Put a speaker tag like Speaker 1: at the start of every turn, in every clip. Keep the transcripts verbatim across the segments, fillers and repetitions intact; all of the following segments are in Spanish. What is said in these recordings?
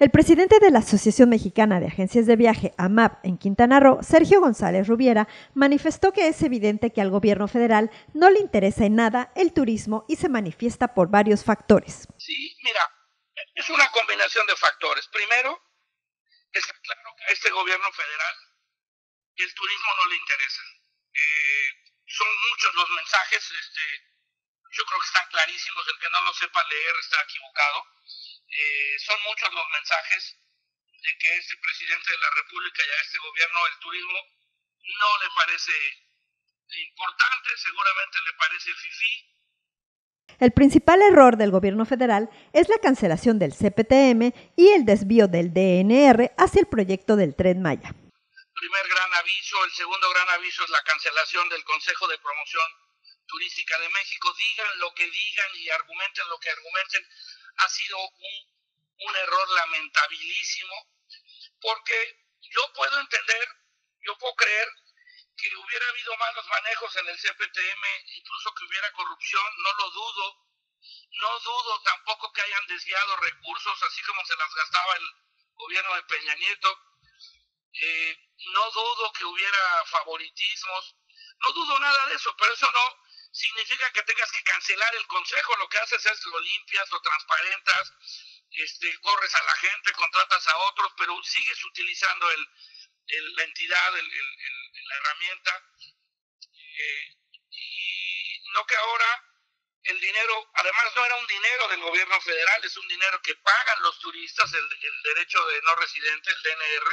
Speaker 1: El presidente de la Asociación Mexicana de Agencias de Viaje, AMAV, en Quintana Roo, Sergio González Rubiera, manifestó que es evidente que al gobierno federal no le interesa en nada el turismo y se manifiesta por varios factores.
Speaker 2: Sí, mira, es una combinación de factores. Primero, está claro que a este gobierno federal el turismo no le interesa. Eh, son muchos los mensajes, este, yo creo que están clarísimos, el que no lo sepa leer está equivocado. Eh, son muchos los mensajes de que este presidente de la República y a este gobierno el turismo no le parece importante, seguramente le parece fifí.
Speaker 1: El principal error del gobierno federal es la cancelación del C P T M y el desvío del D N R hacia el proyecto del Tren Maya.
Speaker 2: Primer gran aviso, el segundo gran aviso es la cancelación del Consejo de Promoción Turística de México. Digan lo que digan y argumenten lo que argumenten. Ha sido un, un error lamentabilísimo, porque yo puedo entender, yo puedo creer que hubiera habido malos manejos en el C P T M, incluso que hubiera corrupción, no lo dudo. No dudo tampoco que hayan desviado recursos, así como se las gastaba el gobierno de Peña Nieto. Eh, no dudo que hubiera favoritismos, no dudo nada de eso, pero eso no significa que tengas que cancelar el consejo. Lo que haces es lo limpias, lo transparentas, este, corres a la gente, contratas a otros, pero sigues utilizando el, el, la entidad, el, el, el, la herramienta, eh, y no que ahora el dinero, además no era un dinero del gobierno federal, es un dinero que pagan los turistas, el, el derecho de no residente, el D N R,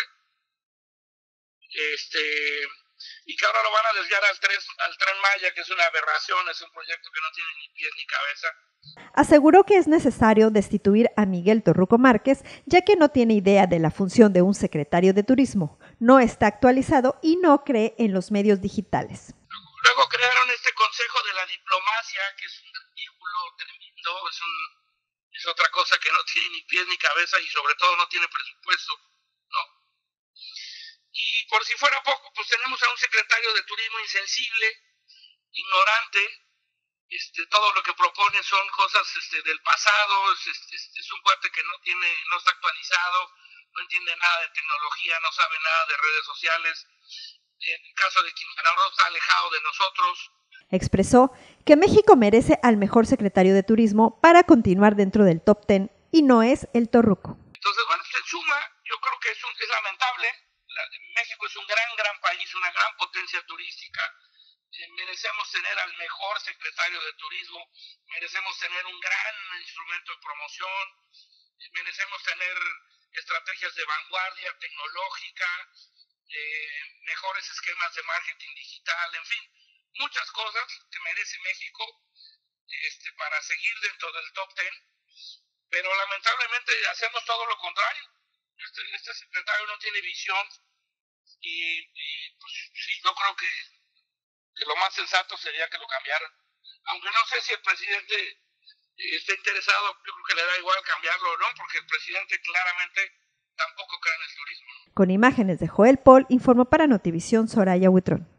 Speaker 2: este, y que ahora lo van a desviar al, tres, al Tren Maya, que es una aberración, es un proyecto que no tiene ni pies ni cabeza.
Speaker 1: Aseguró que es necesario destituir a Miguel Torruco Márquez, ya que no tiene idea de la función de un secretario de turismo, no está actualizado y no cree en los medios digitales.
Speaker 2: Luego crearon este Consejo de la Diplomacia, que es un ridículo tremendo, es, un, es otra cosa que no tiene ni pies ni cabeza y sobre todo no tiene presupuesto, ¿no? Y por si fuera poco, pues tenemos a un secretario de turismo insensible, ignorante, este, todo lo que propone son cosas este, del pasado, es, este, es un cuate que no tiene, no está actualizado, no entiende nada de tecnología, no sabe nada de redes sociales. En el caso de Quintana Roo está alejado de nosotros.
Speaker 1: Expresó que México merece al mejor secretario de turismo para continuar dentro del top ten y no es el Torruco.
Speaker 2: Entonces, bueno, en suma, yo creo que es, un, es lamentable. La, México es un gran, gran país, una gran potencia turística. Eh, merecemos tener al mejor secretario de turismo, merecemos tener un gran instrumento de promoción, eh, merecemos tener estrategias de vanguardia tecnológica, eh, mejores esquemas de marketing digital, en fin, muchas cosas que merece México este, para seguir dentro del top ten, pero lamentablemente hacemos todo lo contrario. Este, este secretario no tiene visión y, y pues, sí, yo creo que, que lo más sensato sería que lo cambiaran. Aunque no sé si el presidente está interesado, yo creo que le da igual cambiarlo o no, porque el presidente claramente tampoco cree en el turismo.
Speaker 1: Con imágenes de Joel Paul, informó para Notivisión Soraya Huitrón.